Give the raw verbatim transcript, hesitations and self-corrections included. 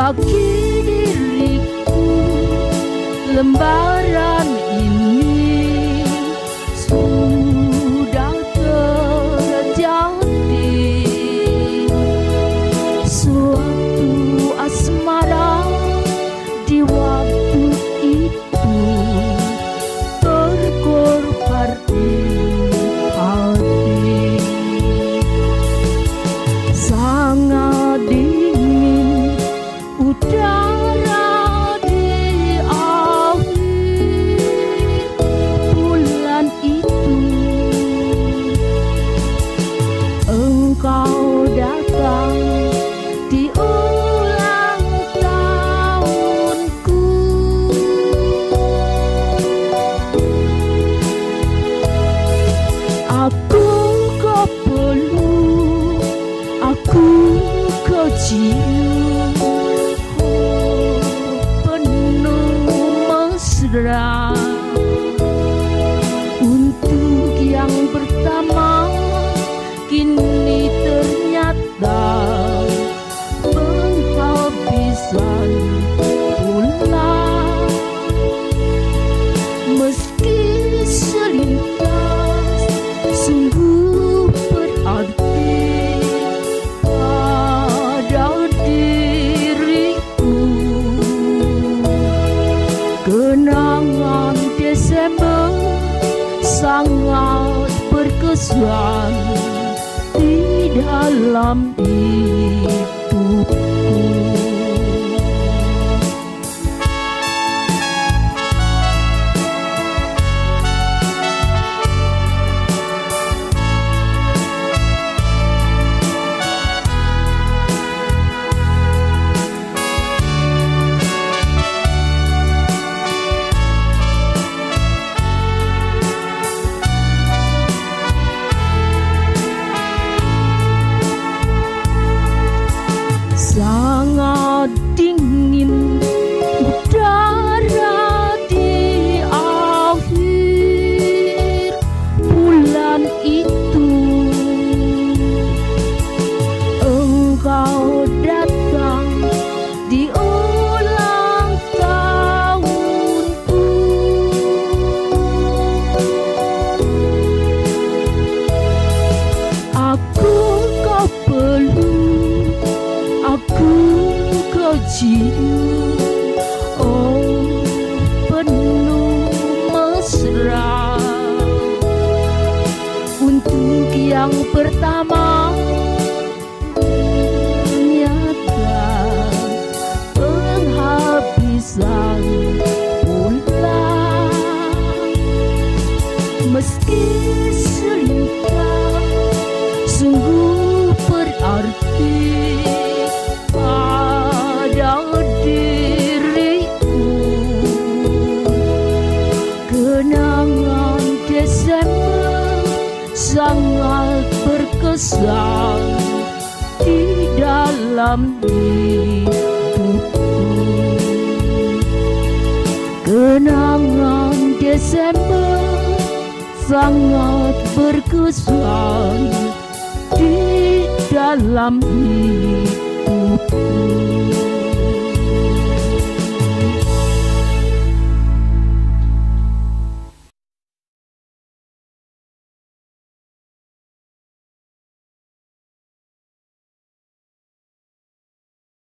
bagi diriku. Lembaran ini sudah terjadi, suatu asmara di waktu itu terkorbar di hati. Sangat dingin udara di akhir bulan itu. Engkau datang di ulang tahunku. Aku kau peluk, aku kau cium, oh, penuh mesra. Untuk yang pertama kini ternyata penghabisan pula. Meski selintas sungguh berarti pada diriku. Kenangan Desember sangat berkesan di dalam hidupku. Sangat dingin udara di akhir bulan itu. Engkau datang di ulang tahunku. Aku kau peluk, aku kau cium, oh penuh mesra. Untuk yang pertama ternyata penghabisan pula. Meski selintas sungguh berarti pada diriku. Kenangan Desember sangat berkesan di dalam hidupku. Kenangan Desember sangat berkesan di dalam hidupku.